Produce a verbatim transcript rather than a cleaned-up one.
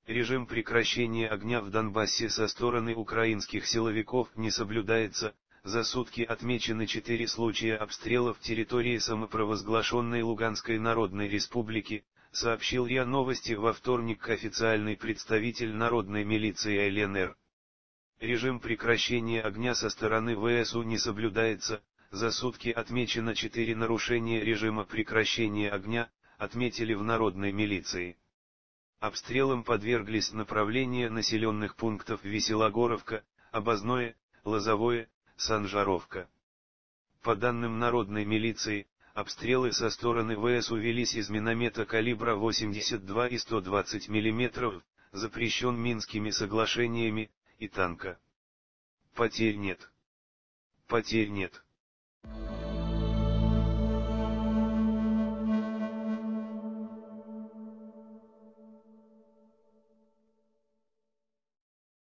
Режим прекращения огня в Донбассе со стороны украинских силовиков не соблюдается. За сутки отмечены четыре случая обстрелов территории самопровозглашенной Луганской Народной Республики, сообщил РИА Новости во вторник официальный представитель народной милиции ЛНР. Режим прекращения огня со стороны ВСУ не соблюдается. За сутки отмечено четыре нарушения режима прекращения огня, отметили в народной милиции. Обстрелам подверглись направления населенных пунктов Веселогоровка, Обозное, Лозовое, Санжаровка. По данным народной милиции, обстрелы со стороны ВСУ велись из миномета калибра восемьдесят два и сто двадцать миллиметров, запрещен Минскими соглашениями, и танка. Потерь нет. Потерь нет.